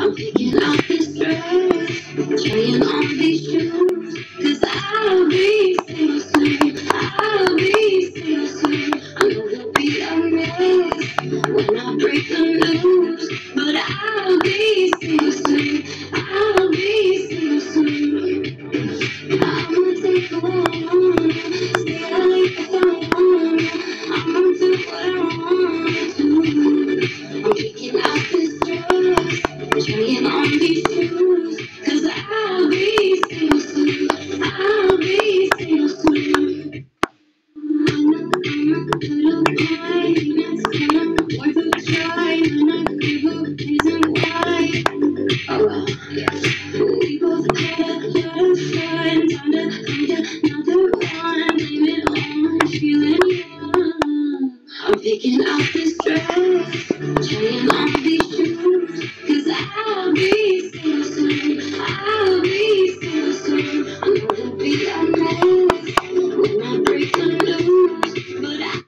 I'm picking out this dress, trying on these shoes, cause I'll be single soon, I'll be single soon. I know there'll be a mess when I break the news, but I'll be single soon, I'll be single soon. I'ma take what I want, stay awake if I want, I'ma do what I want to. I'm picking out this dress, trying on these shoes, cause I'll be single soon, I'll be single soon. I know I'ma put up my hands, kinda worth a try, and I give a reason why. Oh well, we both had a lot of fun, time to find another one, blame it on feeling young. I'm picking out this dress, trying on these shoes, cause I'll be single soon, I'll be single soon. I know there'll be a mess when I break the news, but I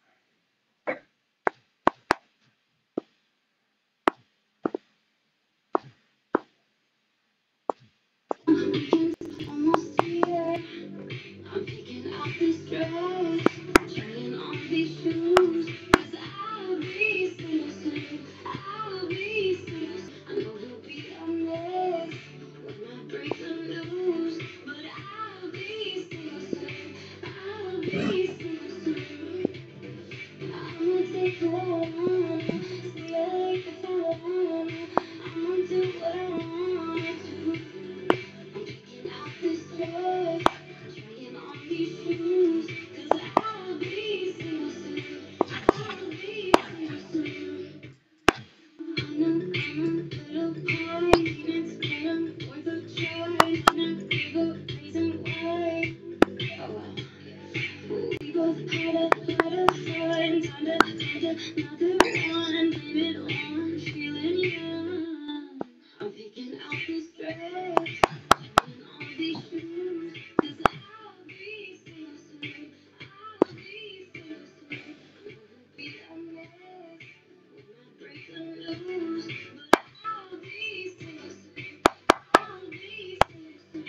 weekend's almost here. I'm picking out this dress, trying on these shoes, cause I'll be single soon, I'll be single soon. I know there'll be a mess when I break the news, but I'll be single soon, I'll be single soon. I'ma take what I want, stay awake if I want, I'ma do what I want to. I'm picking out this dress, trying on these shoes, cause I'll be single soon, I'll be single soon. I know I'ma put up parties, and it's kinda worth a try, and I give a reason why. Oh well. We both had a lot of fun, time to find another one, blame it on feeling young. I'm picking out this dress, trying on these shoes, cause I'll be single soon, I'll be single soon. I know there'll be a mess when I break the news, but I'll be single soon, I'll be single soon.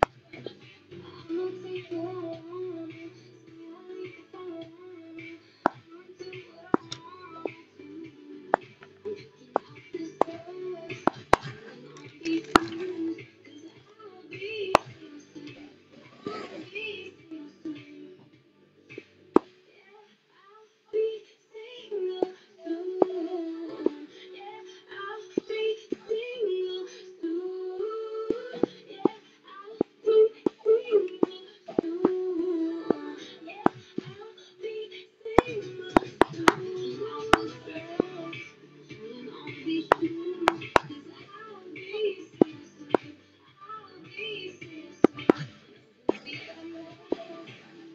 I'ma take what I want, stay awake if I want, I'ma do what I want to. I'm picking out this dress, trying on these shoes, cause I'll be single soon, I'll be single soon. Yeah, I'll be single soon. Yeah, I'll be single soon. Yeah, I'll be single soon. Yeah, I'll be single soon. I'll be stressed, trying on these shoes, cause I'll be single soon. I'll be single soon. Be alone.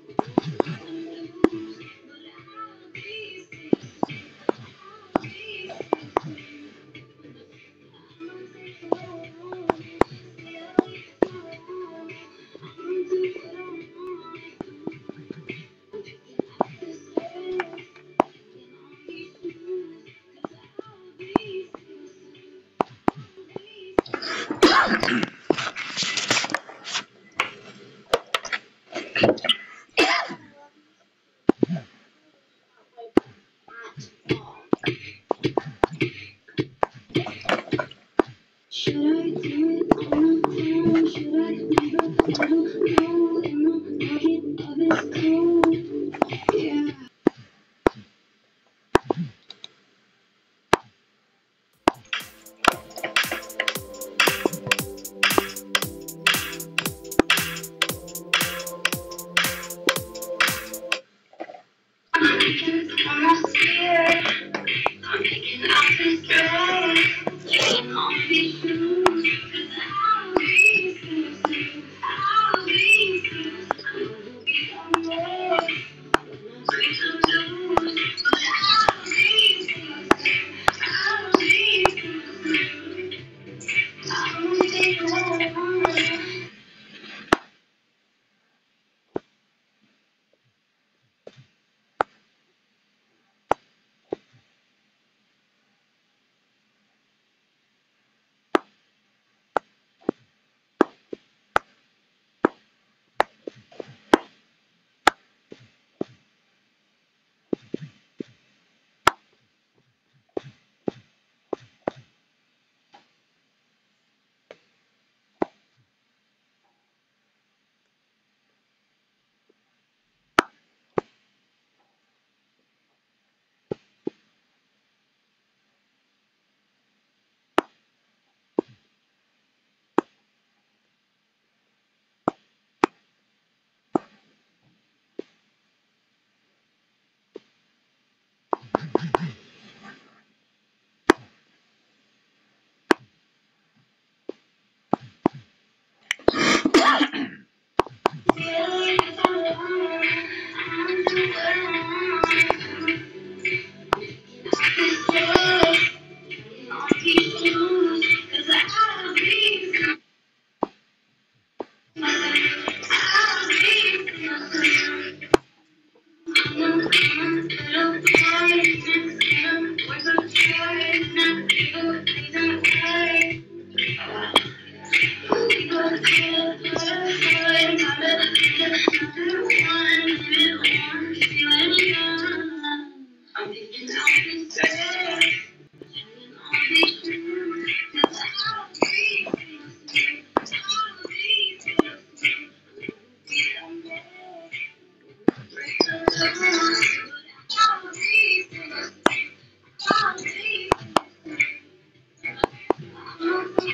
Should I do it on the phone? Should I leave a little note in the pocket of his coat? Yeah. Weekend's almost here. I'm picking out this dress, trying on these shoes, cause I'll be single soon, I'll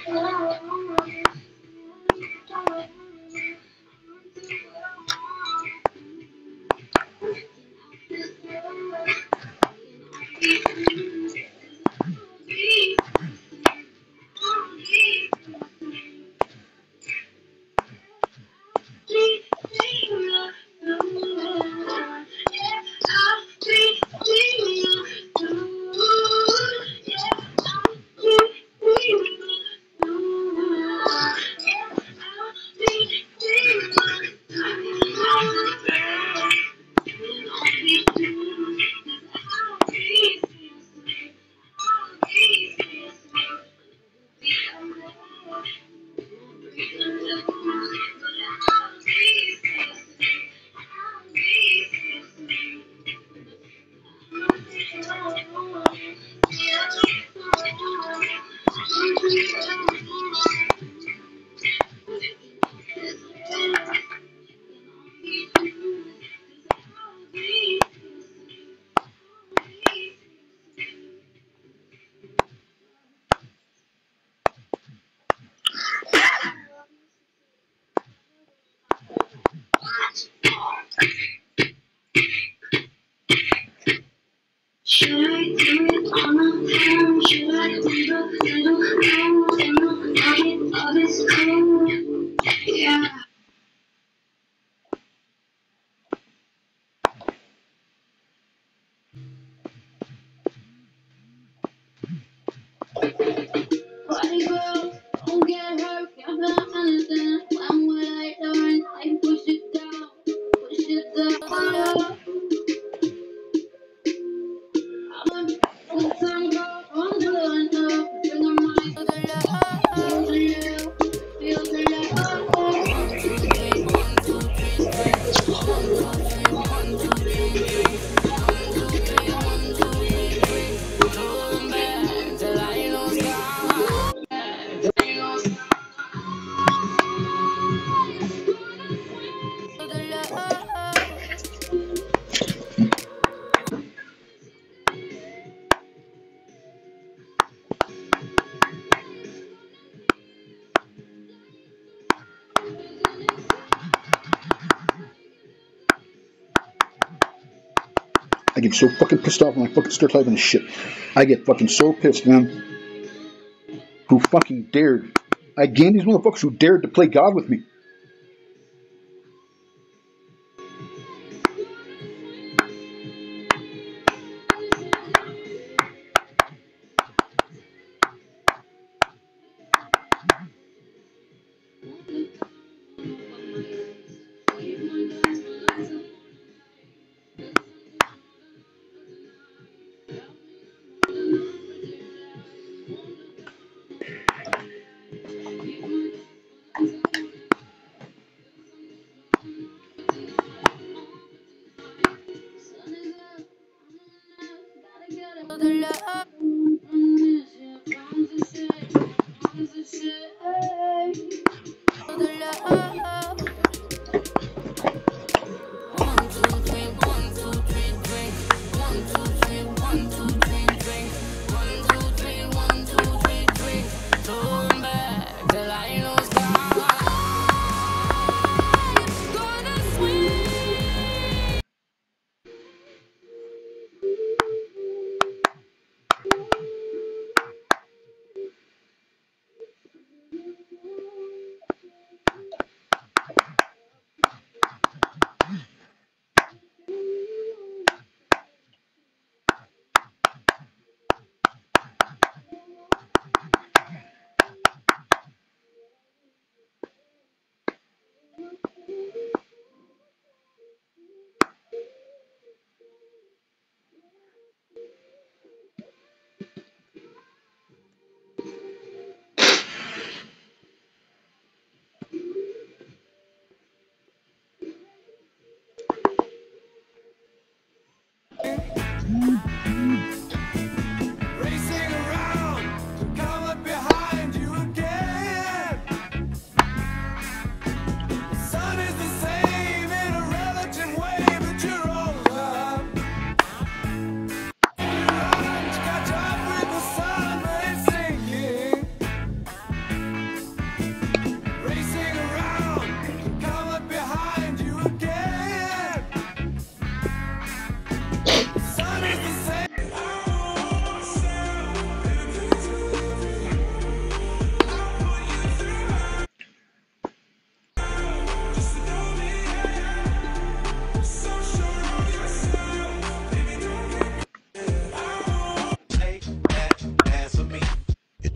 Should I do it on my own? Should I leave a little out in the light of this cold? Yeah. Body girl, don't get hurt, can't feel anything. When will I learn? I push it down, push it down. I'm a full-time girl, I'm doing enough. Bring her mind to the left, feel the left, feel the left. 1, 2, 3, 1, 2, 3, 1, 2, 3, 1, 2, 3, 1, 2, 3, going back till I lose God. To the left. I get so fucking pissed off when I fucking start typing this shit. I get fucking so pissed, man. Who fucking dared? I gained these motherfuckers who dared to play God with me.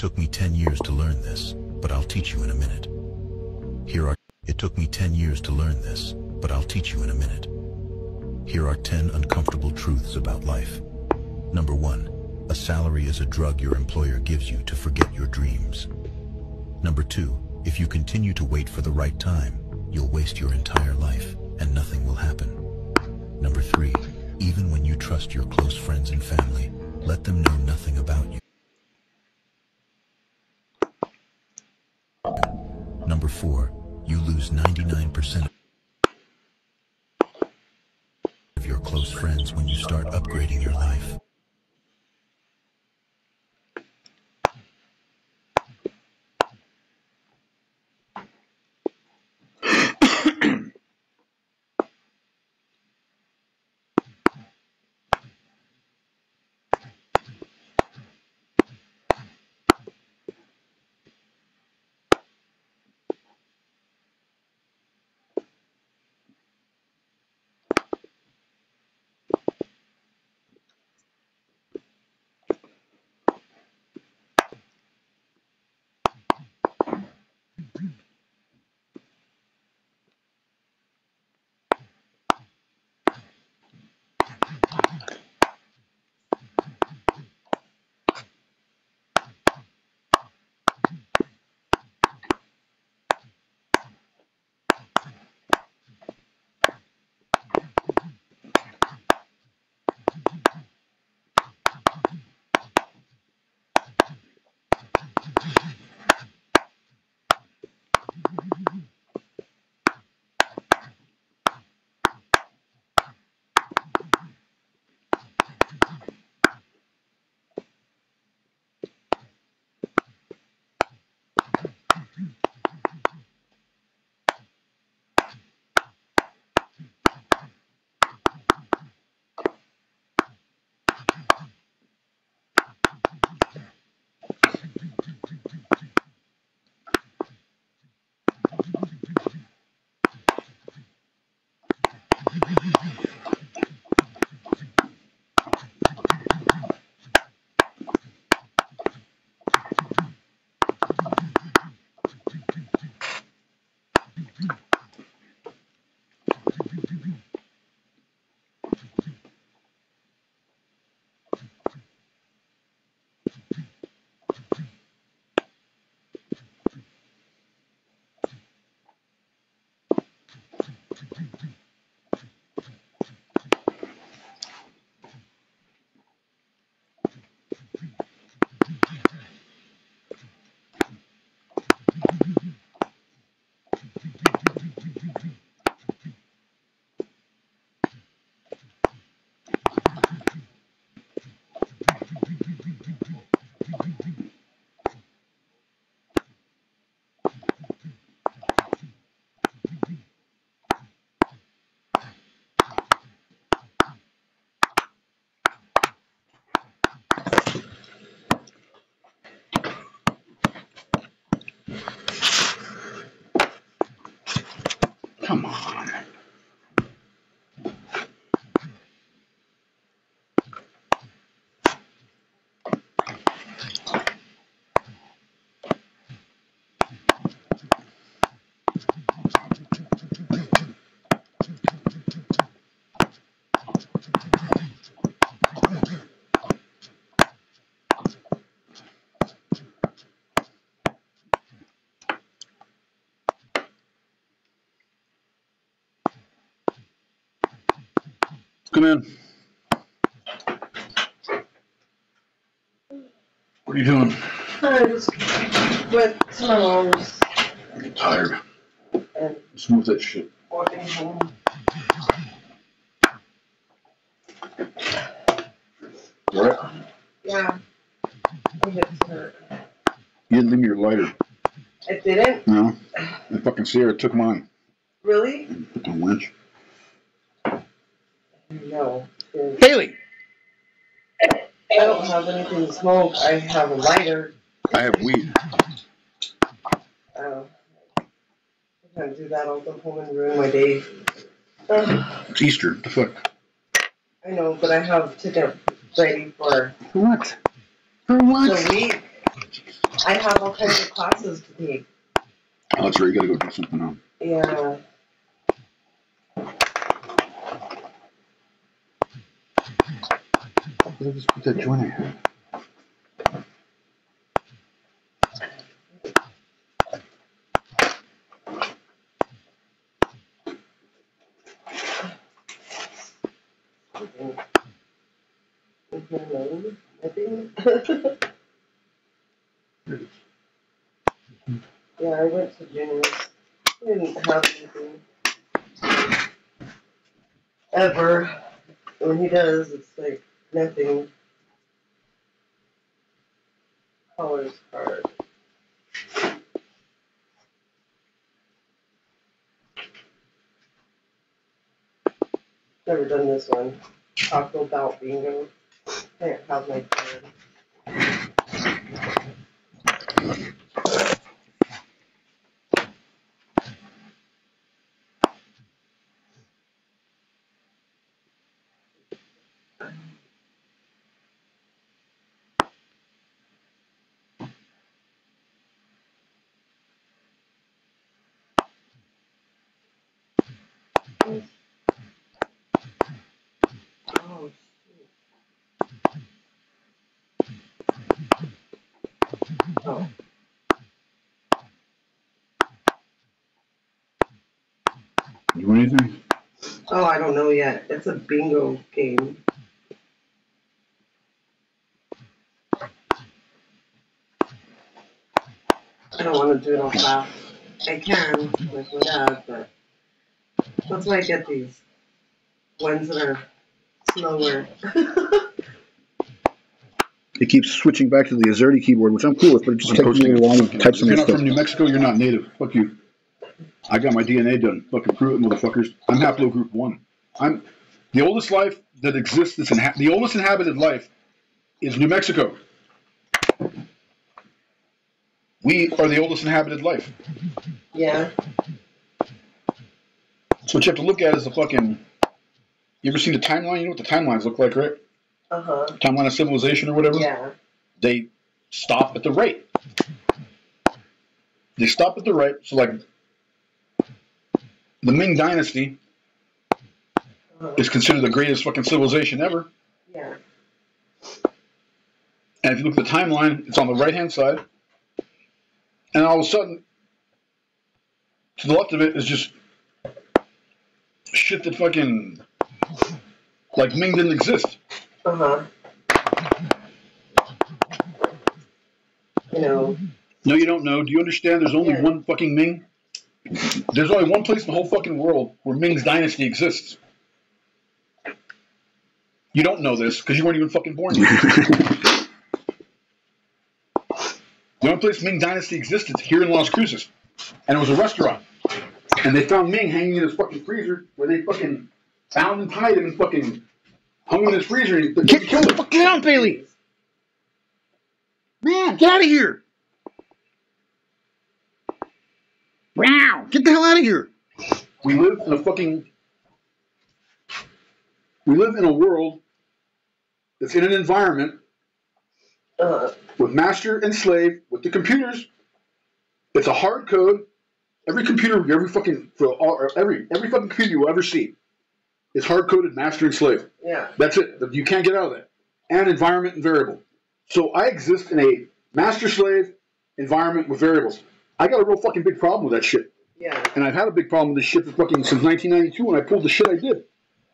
took me 10 years to learn this, but I'll teach you in a minute. It took me 10 years to learn this, but I'll teach you in a minute. Here are 10 uncomfortable truths about life. Number 1, a salary is a drug your employer gives you to forget your dreams. Number 2, if you continue to wait for the right time, you'll waste your entire life and nothing will happen. Number 3, even when you trust your close friends and family, let them know nothing about you. Number 4, you lose 99% of your close friends when you start upgrading your life. Come on. Come in. What are you doing? I just went to my mom's I'm tired. and Smooth that shit. walking home. You alright? Yeah, my hips hurt. You didn't leave me your lighter. I didn't? No. And fucking Sierra took mine. Really? Fucking wench. No. Haley! I don't have anything to smoke. I have a lighter. I have weed. I can't do that. I'll go home and ruin my day. It's Easter. What the fuck? I know, but I have to get ready for For what? For what? the week. I have all kinds of classes to take. Oh, that's right. You gotta go do something now. Yeah. Let's just put that joint in. Yeah, I went to juniors. I didn't have anything. Ever. When he does, it's like nothing. Colors hard. Never done this one. Taco Bell bingo. Can't have my card. Oh, shoot. Oh. You want anything? Oh, I don't know yet. It's a bingo game. I don't want to do it all fast. I can with my dad, but that's why I get these ones that are slower. It keeps switching back to the Azerty keyboard, which I'm cool with, but it just takes me a while to type some If you're not stuff. from New Mexico, you're not native. Fuck you. I got my DNA done. Fucking prove it, motherfuckers. I'm haplogroup 1. I'm the oldest life that exists. The oldest inhabited life is New Mexico. We are the oldest inhabited life. Yeah. So what you have to look at is the fucking. You ever seen the timeline? You know what the timelines look like, right? Uh-huh. Timeline of civilization or whatever. Yeah. They stop at the right. They stop at the right. So like, the Ming Dynasty is considered the greatest fucking civilization ever. Yeah. And if you look at the timeline, it's on the right-hand side. And all of a sudden, to the left of it is just shit that fucking, like Ming didn't exist. Uh-huh. You know. No, you don't know. Do you understand there's only one fucking Ming? There's only one place in the whole fucking world where Ming's dynasty exists. You don't know this because you weren't even fucking born yet. The only place Ming dynasty existed is here in Las Cruces. And it was a restaurant. And they found Ming hanging in his fucking freezer where they fucking found and tied him and fucking hung him in his freezer and they killed him. Get out, Bailey! Man, get out of here! Wow! Get the hell out of here! We live in a world that's in an environment with master and slave, with the computers. It's a hard code. Every computer, every fucking computer you will ever see is hard coded master and slave. Yeah. That's it. You can't get out of that. And environment and variable. So I exist in a master slave environment with variables. I got a real fucking big problem with that shit. Yeah. And I've had a big problem with this shit for fucking since 1992 when I pulled the shit I did.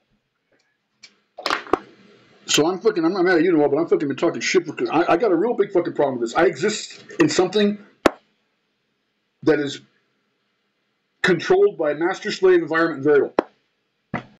So I'm not mad at you no, but I'm fucking been talking shit because I got a real big fucking problem with this. I exist in something that is controlled by master slave environment and variable.